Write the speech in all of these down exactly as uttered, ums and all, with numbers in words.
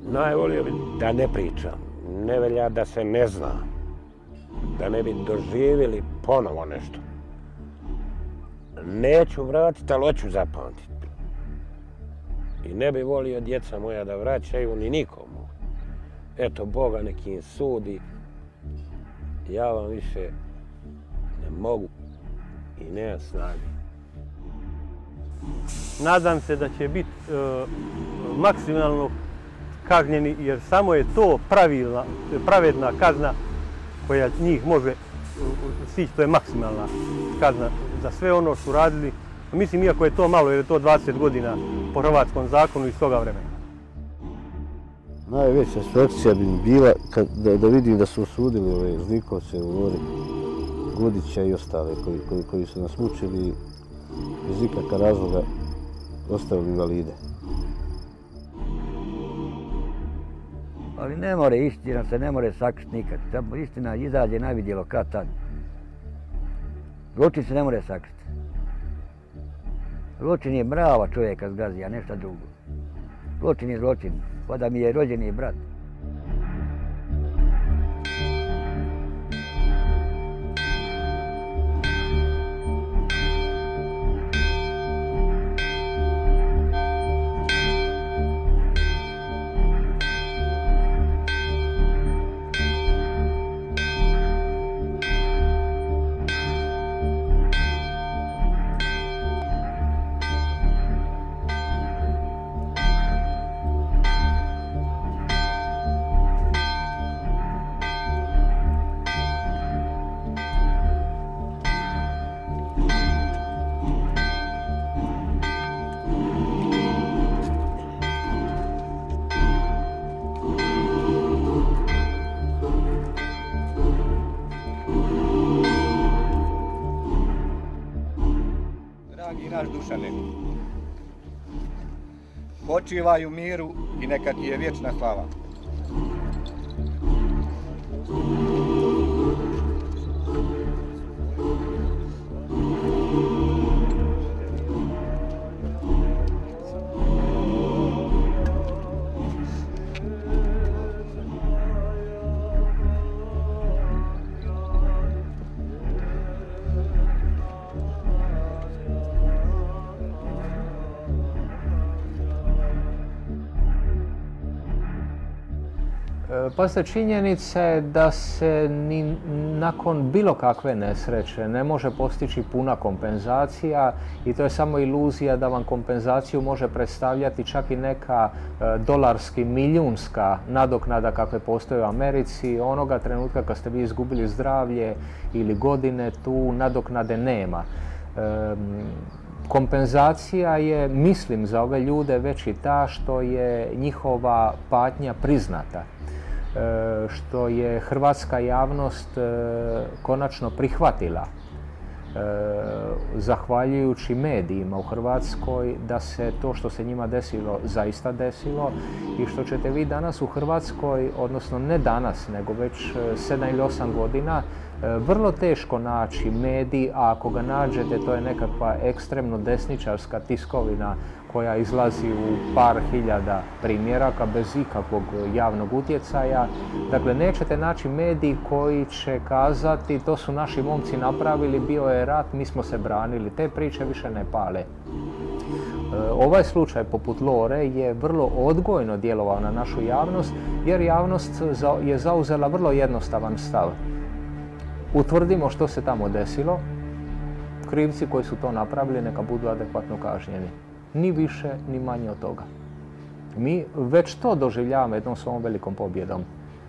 Najvolio bi da ne pričam, ne velja da se ne zna, da ne bi doživjeli ponovo nešto. Neću vratiti, ali hoću zapamtiti. I ne bi volio djeca moja da vraćaju ni nikomu. Eto, Boga neki im sudi, ja vam više ne mogu i nemam snage. Nadam se da će biti e, maksimalno kažnjeni, jer samo je to pravilna, pravedna kazna koja njih može stići, to je maksimalna kazna za sve ono što su radili. Mislim, iako je to malo, jer je to dvadeset godina po hrvatskom zakonu iz toga vremena. Najveća satisfakcija bi bila kad, da, da vidim da su osudili ove zlikovce u Lori, Gudića i ostale koji, koji, koji su nas mučili bez ikakva razloga ostavili invalide. Ali ne more, istina se ne more sakriti nikad. Istina izađe na vidjelo kad tad. Zločin se ne more sakriti. Zločin je brava čovjeka zgazi, a nešto drugo. Zločin je zločin, pa da mi je rođeni brat. Naš Dušane, počivaj u miru i neka ti je vječna slava. Pazite, činjenica je da se ni nakon bilo kakve nesreće ne može postići puna kompenzacija i to je samo iluzija da vam kompenzaciju može predstavljati čak i neka dolarski milijunska nadoknada kakve postoje u Americi. Onoga trenutka kad ste vi izgubili zdravlje ili godine, tu nadoknade nema. Kompenzacija je, mislim, za ove ljude već i ta što je njihova patnja priznata. Što je hrvatska javnost konačno prihvatila, zahvaljujući medijima u Hrvatskoj, da se to što se njima desilo zaista desilo i što ćete vi danas u Hrvatskoj, odnosno ne danas, nego već sedam ili osam godina, vrlo teško naći medij, a ako ga nađete, to je nekakva ekstremno desničarska tiskovina koja izlazi u par hiljada primjeraka bez ikakvog javnog utjecaja. Dakle, nećete naći medij koji će kazati to su naši momci napravili, bio je rat, mi smo se branili. Te priče više ne pale. Ovaj slučaj poput Lore je vrlo odgojno djelovao na našu javnost, jer javnost je zauzela vrlo jednostavan stav. Utvrdimo što se tamo desilo, krivci koji su to napravili neka budu adekvatno kažnjeni. Ni više, ni manje od toga. Mi već to doživljavamo jednom svom velikom pobjedom.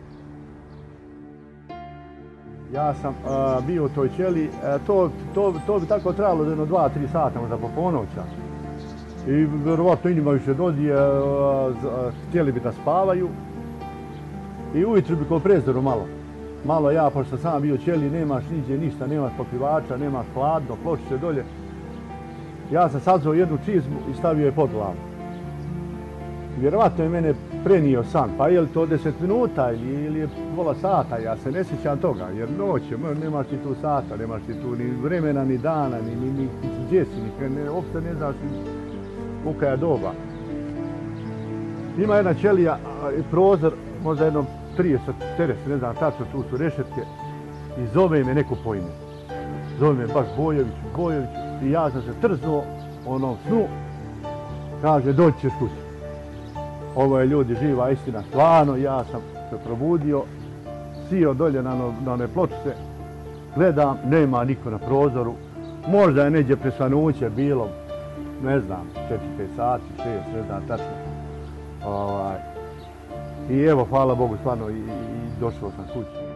Ja sam uh, bio u toj ćeliji, uh, to, to, to bi tako trajalo jedno dva, tri sata, možda po ponoća. I vjerovatno i njima više dođe, uh, htjeli bi da spavaju. I ujutru bi ko prezdoru malo. Malo ja, pošto sam bio u ćeliji, nemaš niđe ništa, nemaš pokrivača, nemaš hladno, pločice dolje. Ja sam sazvao jednu čizmu i stavio je pod glavu. Vjerovatno je mene prenio san, pa je li to deset minuta ili je pola sata, ja se ne sjećam toga, jer noć je, nemaš ti tu sata, nemaš ti tu ni vremena, ni dana, ni, ni, ni gdje si, ni, ne, uopšte ne znaš ni kolika je doba. Ima jedna ćelija, prozor, možda jedno trideset, četrdeset, ne znam tačno, tu su rešetke. I zove me neko po ime. Zove me baš Bojović, Bojović. I ja sam se trznuo u onom snu. Kaže, doći ćeš kući. Ovo je ljudi živa istina, stvarno. Ja sam se probudio, sio dolje na, no, na one pločice. Gledam, nema niko na prozoru. Možda je neđe presvanuće bilo, ne znam, četiri pet sati, šest, ne znam tačno. Ovaj. I evo, hvala Bogu, stvarno, i, i došao sam kući.